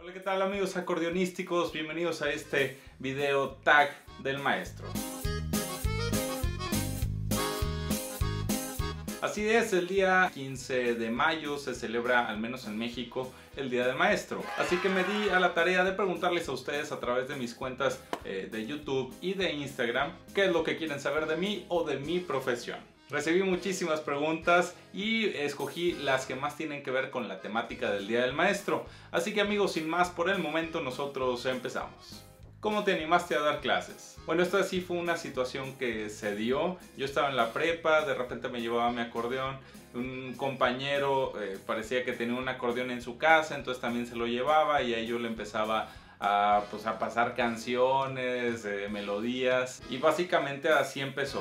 Hola, ¿qué tal amigos acordeonísticos? Bienvenidos a este video tag del maestro. Así es, el día 15 de mayo se celebra, al menos en México, el Día del Maestro. Así que me di a la tarea de preguntarles a ustedes a través de mis cuentas de YouTube y de Instagram qué es lo que quieren saber de mí o de mi profesión. Recibí muchísimas preguntas y escogí las que más tienen que ver con la temática del Día del Maestro. Así que amigos, sin más por el momento, nosotros empezamos. ¿Cómo te animaste a dar clases? Bueno, esta sí fue una situación que se dio. Yo estaba en la prepa, de repente me llevaba mi acordeón. Un compañero parecía que tenía un acordeón en su casa, entonces también se lo llevaba y ahí yo le empezaba a pasar canciones, melodías, y básicamente así empezó.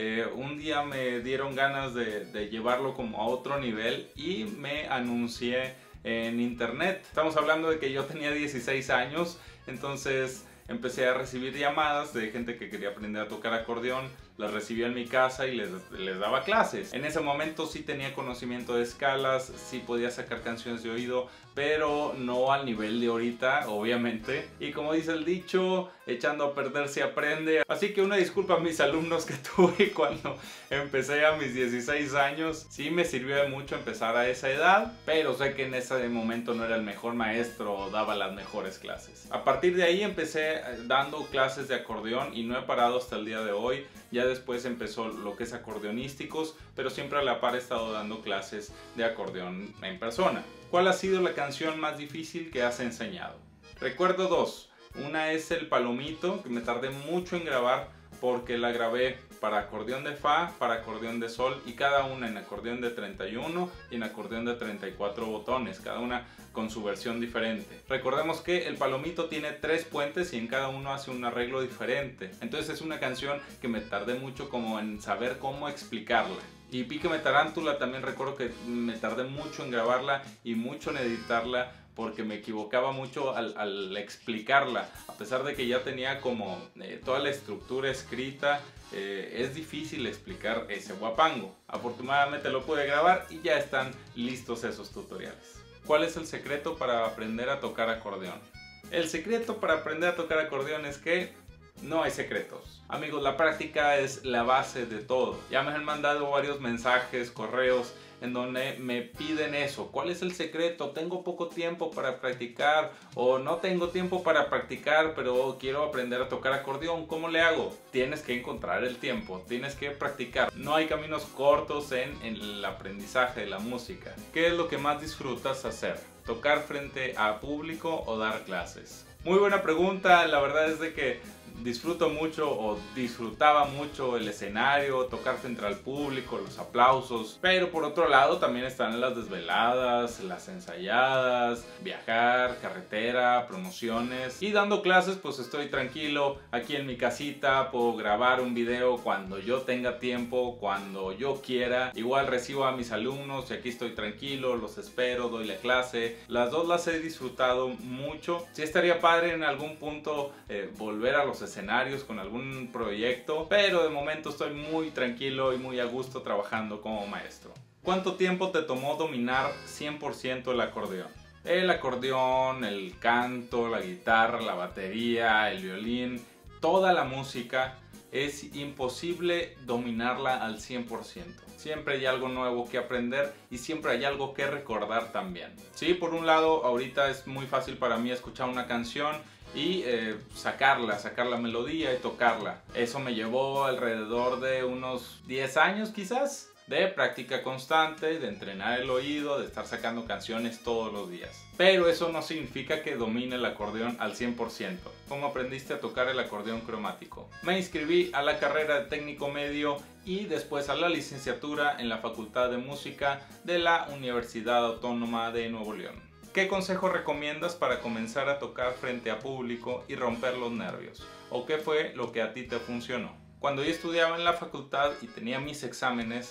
Un día me dieron ganas de llevarlo como a otro nivel y me anuncié en internet. Estamos hablando de que yo tenía 16 años, entonces empecé a recibir llamadas de gente que quería aprender a tocar acordeón. Las recibía en mi casa y les daba clases. En ese momento sí tenía conocimiento de escalas, sí podía sacar canciones de oído, pero no al nivel de ahorita, obviamente. Y como dice el dicho, echando a perder se aprende. Así que una disculpa a mis alumnos que tuve cuando empecé a mis 16 años. Sí me sirvió de mucho empezar a esa edad, pero sé que en ese momento no era el mejor maestro o daba las mejores clases. A partir de ahí empecé dando clases de acordeón y no he parado hasta el día de hoy. Ya después empezó lo que es acordeonísticos, pero siempre a la par he estado dando clases de acordeón en persona. ¿Cuál ha sido la canción más difícil que has enseñado? Recuerdo dos. Una es El Palomito, que me tardé mucho en grabar porque la grabé para acordeón de fa, para acordeón de sol, y cada una en acordeón de 31 y en acordeón de 34 botones, cada una con su versión diferente. Recordemos que El Palomito tiene 3 puentes y en cada uno hace un arreglo diferente. Entonces es una canción que me tardé mucho como en saber cómo explicarla. Y Píqueme Tarántula también recuerdo que me tardé mucho en grabarla y mucho en editarla, porque me equivocaba mucho al explicarla. A pesar de que ya tenía como toda la estructura escrita, es difícil explicar ese huapango. Afortunadamente lo pude grabar y ya están listos esos tutoriales. ¿Cuál es el secreto para aprender a tocar acordeón? El secreto para aprender a tocar acordeón es que no hay secretos. Amigos, la práctica es la base de todo. Ya me han mandado varios mensajes, correos, en donde me piden eso. ¿Cuál es el secreto? Tengo poco tiempo para practicar, o no tengo tiempo para practicar, pero quiero aprender a tocar acordeón. ¿Cómo le hago? Tienes que encontrar el tiempo, tienes que practicar. No hay caminos cortos en el aprendizaje de la música. ¿Qué es lo que más disfrutas hacer? ¿Tocar frente a público o dar clases? Muy buena pregunta. La verdad es de que disfruto mucho o disfrutaba mucho el escenario, tocar frente al público, los aplausos, pero por otro lado también están las desveladas, las ensayadas, viajar, carretera, promociones, y dando clases pues estoy tranquilo aquí en mi casita, puedo grabar un video cuando yo tenga tiempo, cuando yo quiera. Igual recibo a mis alumnos y aquí estoy tranquilo, los espero, doy la clase. Las dos las he disfrutado mucho. Sí estaría padre en algún punto volver a los escenarios con algún proyecto, pero de momento estoy muy tranquilo y muy a gusto trabajando como maestro. ¿Cuánto tiempo te tomó dominar 100% el acordeón? El acordeón, el canto, la guitarra, la batería, el violín, toda la música, es imposible dominarla al 100%. Siempre hay algo nuevo que aprender y siempre hay algo que recordar también. Sí, por un lado, ahorita es muy fácil para mí escuchar una canción y sacar la melodía y tocarla. Eso me llevó alrededor de unos 10 años quizás, de práctica constante, de entrenar el oído, de estar sacando canciones todos los días. Pero eso no significa que domine el acordeón al 100%. ¿Cómo aprendiste a tocar el acordeón cromático? Me inscribí a la carrera de técnico medio y después a la licenciatura en la Facultad de Música de la Universidad Autónoma de Nuevo León. ¿Qué consejo recomiendas para comenzar a tocar frente a público y romper los nervios? ¿O qué fue lo que a ti te funcionó? Cuando yo estudiaba en la facultad y tenía mis exámenes,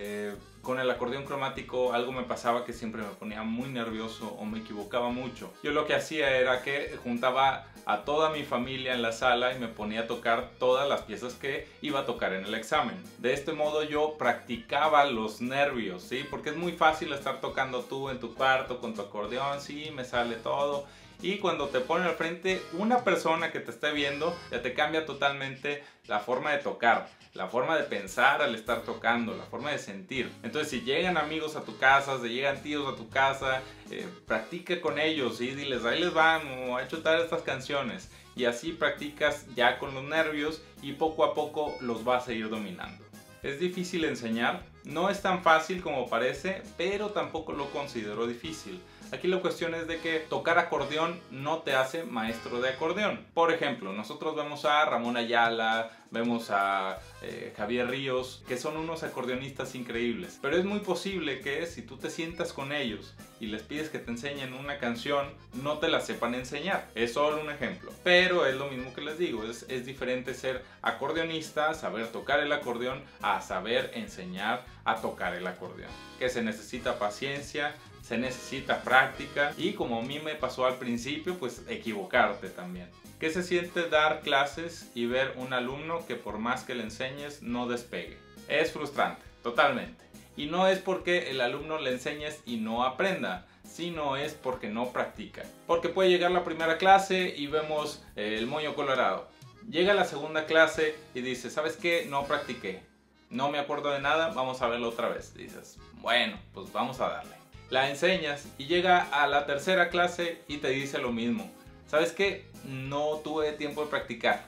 con el acordeón cromático algo me pasaba que siempre me ponía muy nervioso o me equivocaba mucho. Yo lo que hacía era que juntaba a toda mi familia en la sala y me ponía a tocar todas las piezas que iba a tocar en el examen. De este modo yo practicaba los nervios, ¿sí? Porque es muy fácil estar tocando tú en tu cuarto con tu acordeón, sí, me sale todo. y cuando te ponen al frente una persona que te esté viendo, ya te cambia totalmente la forma de tocar, la forma de pensar al estar tocando, la forma de sentir. Entonces si llegan amigos a tu casa, si llegan tíos a tu casa, practica con ellos y diles, ahí les vamos a chutar estas canciones. Y así practicas ya con los nervios y poco a poco los vas a ir dominando. ¿Es difícil enseñar? No es tan fácil como parece, pero tampoco lo considero difícil. Aquí la cuestión es de que tocar acordeón no te hace maestro de acordeón. Por ejemplo, nosotros vemos a Ramón Ayala, vemos a Javier Ríos, que son unos acordeonistas increíbles. Pero es muy posible que si tú te sientas con ellos y les pides que te enseñen una canción, no te la sepan enseñar. Es solo un ejemplo. Pero es lo mismo que les digo, es diferente ser acordeonista, saber tocar el acordeón, a saber enseñar a tocar el acordeón. Que se necesita paciencia, se necesita práctica y como a mí me pasó al principio, pues equivocarte también. ¿Qué se siente dar clases y ver un alumno que por más que le enseñes no despegue? Es frustrante, totalmente. Y no es porque el alumno le enseñes y no aprenda, sino es porque no practica. Porque puede llegar la primera clase y vemos el moño colorado. Llega la segunda clase y dice, ¿sabes qué? No practiqué. No me acuerdo de nada, vamos a verlo otra vez. Dices, bueno, pues vamos a darle. La enseñas y llega a la tercera clase y te dice lo mismo. ¿Sabes qué? No tuve tiempo de practicar.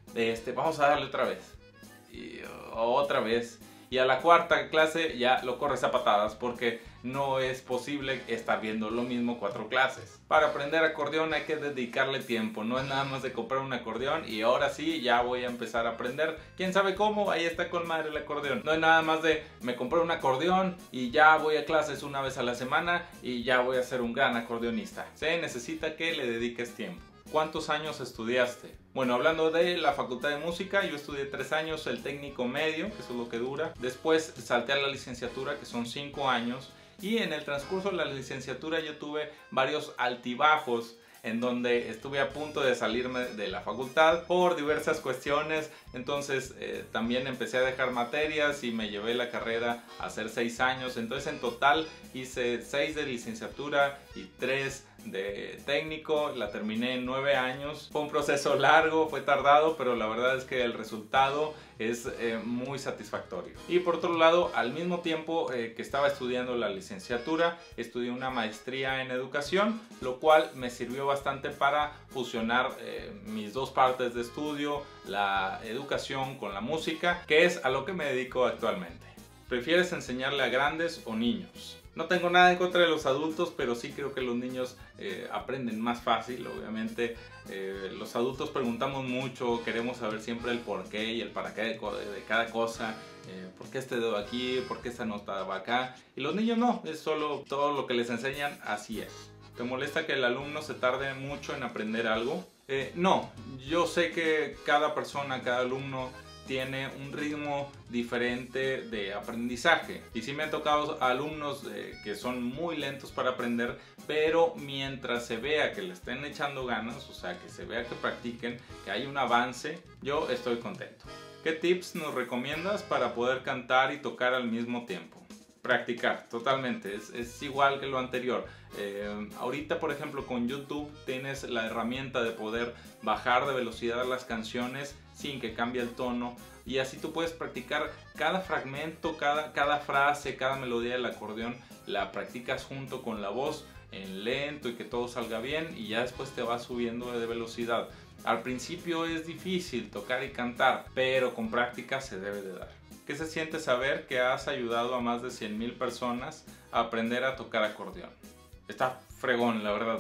Vamos a darle otra vez. Y otra vez. Y a la cuarta clase ya lo corres a patadas porque no es posible estar viendo lo mismo 4 clases. Para aprender acordeón hay que dedicarle tiempo, no es nada más de comprar un acordeón y ahora sí ya voy a empezar a aprender. ¿Quién sabe cómo? Ahí está con madre el acordeón. No es nada más de me compré un acordeón y ya voy a clases una vez a la semana y ya voy a ser un gran acordeonista. Se necesita que le dediques tiempo. ¿Cuántos años estudiaste? Bueno, hablando de la facultad de música, yo estudié 3 años el técnico medio, que eso es lo que dura. Después salté a la licenciatura, que son 5 años. Y en el transcurso de la licenciatura yo tuve varios altibajos en donde estuve a punto de salirme de la facultad por diversas cuestiones. Entonces también empecé a dejar materias y me llevé la carrera a hacer 6 años. Entonces en total hice 6 de licenciatura y 3 de técnico. La terminé en 9 años. Fue un proceso largo, fue tardado, pero la verdad es que el resultado es muy satisfactorio. Y por otro lado, al mismo tiempo que estaba estudiando la licenciatura, estudié una maestría en educación, lo cual me sirvió bastante para fusionar mis dos partes de estudio, la educación con la música, que es a lo que me dedico actualmente. ¿Prefieres enseñarle a grandes o niños? No tengo nada en contra de los adultos, pero sí creo que los niños aprenden más fácil. Obviamente los adultos preguntamos mucho, queremos saber siempre el por qué y el para qué de cada cosa. ¿Por qué este dedo aquí? ¿Por qué esta nota va acá? Y los niños no, es solo todo lo que les enseñan, así es. ¿Te molesta que el alumno se tarde mucho en aprender algo? No, yo sé que cada persona, cada alumno tiene un ritmo diferente de aprendizaje y sí me han tocado alumnos que son muy lentos para aprender, pero mientras se vea que le estén echando ganas, o sea que se vea que practiquen, que hay un avance, yo estoy contento. ¿Qué tips nos recomiendas para poder cantar y tocar al mismo tiempo? Practicar, totalmente, es igual que lo anterior. Ahorita por ejemplo con YouTube tienes la herramienta de poder bajar de velocidad las canciones sin que cambie el tono y así tú puedes practicar cada fragmento, cada frase, cada melodía del acordeón, la practicas junto con la voz en lento y que todo salga bien y ya después te vas subiendo de velocidad. Al principio es difícil tocar y cantar, pero con práctica se debe de dar. ¿Qué se siente saber que has ayudado a más de 100,000 personas a aprender a tocar acordeón? Está fregón, la verdad,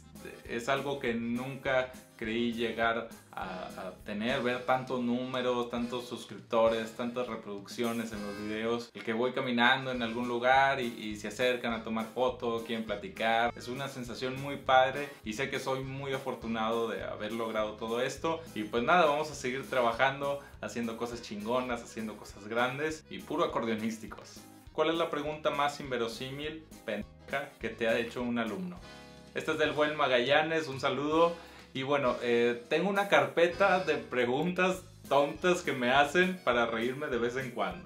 es algo que nunca creí llegar a tener, ver tantos números, tantos suscriptores, tantas reproducciones en los videos. El que voy caminando en algún lugar y se acercan a tomar fotos, quieren platicar. Es una sensación muy padre y sé que soy muy afortunado de haber logrado todo esto. Y pues nada, vamos a seguir trabajando, haciendo cosas chingonas, haciendo cosas grandes y puro acordeonísticos. ¿Cuál es la pregunta más inverosímil, pendeja, que te ha hecho un alumno? Este es del buen Magallanes, un saludo. Y bueno, tengo una carpeta de preguntas tontas que me hacen para reírme de vez en cuando.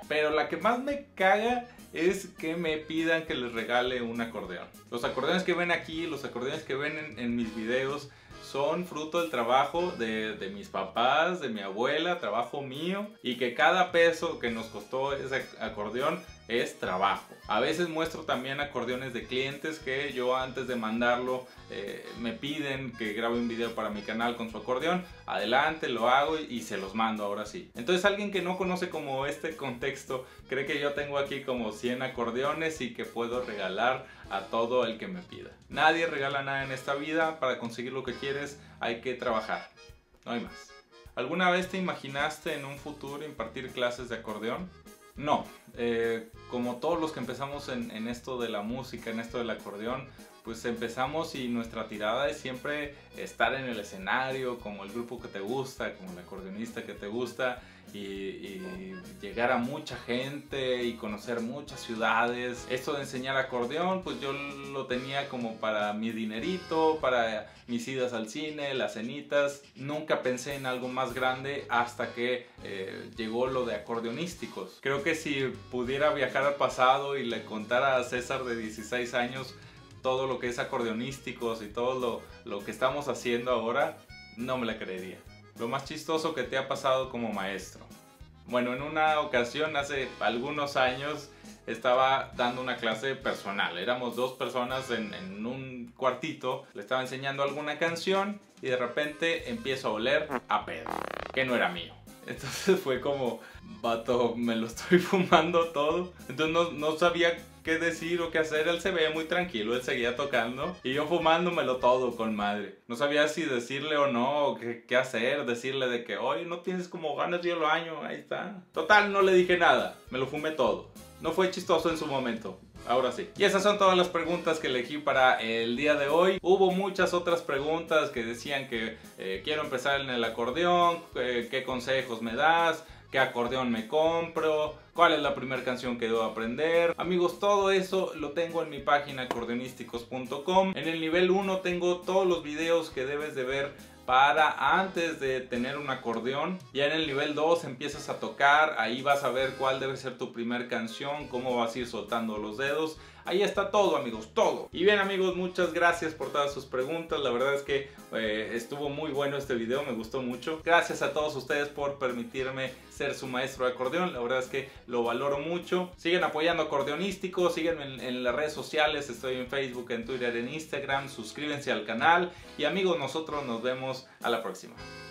Pero la que más me caga es que me pidan que les regale un acordeón. Los acordeones que ven aquí, los acordeones que ven en mis videos, son fruto del trabajo de mis papás, de mi abuela, trabajo mío, y que cada peso que nos costó ese acordeón es trabajo. A veces muestro también acordeones de clientes que yo antes de mandarlo me piden que grabe un video para mi canal con su acordeón. Adelante, lo hago y se los mando ahora sí. Entonces alguien que no conoce como este contexto cree que yo tengo aquí como 100 acordeones y que puedo regalar a todo el que me pida. Nadie regala nada en esta vida. Para conseguir lo que quieres hay que trabajar, no hay más. ¿Alguna vez te imaginaste en un futuro impartir clases de acordeón? No, como todos los que empezamos en esto de la música, en esto del acordeón, pues empezamos y nuestra tirada es siempre estar en el escenario como el grupo que te gusta, como el acordeonista que te gusta, y llegar a mucha gente y conocer muchas ciudades. Esto de enseñar acordeón, pues yo lo tenía como para mi dinerito, para mis idas al cine, las cenitas. Nunca pensé en algo más grande hasta que llegó lo de acordeonísticos. Creo que si pudiera viajar al pasado y le contara a César de 16 años todo lo que es acordeonísticos y todo lo que estamos haciendo ahora, no me la creería. Lo más chistoso que te ha pasado como maestro. Bueno, en una ocasión hace algunos años estaba dando una clase personal. Éramos dos personas en un cuartito. Le estaba enseñando alguna canción y de repente empiezo a oler a pedo, que no era mío. Entonces fue como, vato, me lo estoy fumando todo. Entonces no sabía qué decir o qué hacer. Él se veía muy tranquilo, él seguía tocando y yo fumándomelo todo con madre. No sabía si decirle o no, o qué hacer, decirle de que, oye, no tienes como ganas de ir al baño, ahí está. Total, no le dije nada, me lo fumé todo. No fue chistoso en su momento. Ahora sí. Y esas son todas las preguntas que elegí para el día de hoy. Hubo muchas otras preguntas que decían que quiero empezar en el acordeón, qué consejos me das, qué acordeón me compro, cuál es la primera canción que debo aprender. Amigos, todo eso lo tengo en mi página acordeonísticos.com. En el nivel 1 tengo todos los videos que debes de ver para antes de tener un acordeón. Ya en el nivel 2 empiezas a tocar, ahí vas a ver cuál debe ser tu primer canción, cómo vas a ir soltando los dedos. Ahí está todo, amigos, todo. Y bien, amigos, muchas gracias por todas sus preguntas. La verdad es que estuvo muy bueno este video, me gustó mucho. Gracias a todos ustedes por permitirme ser su maestro de acordeón. La verdad es que lo valoro mucho. Sigan apoyando Acordeonísticos, síganme en las redes sociales. Estoy en Facebook, en Twitter, en Instagram. Suscríbanse al canal. Y amigos, nosotros nos vemos a la próxima.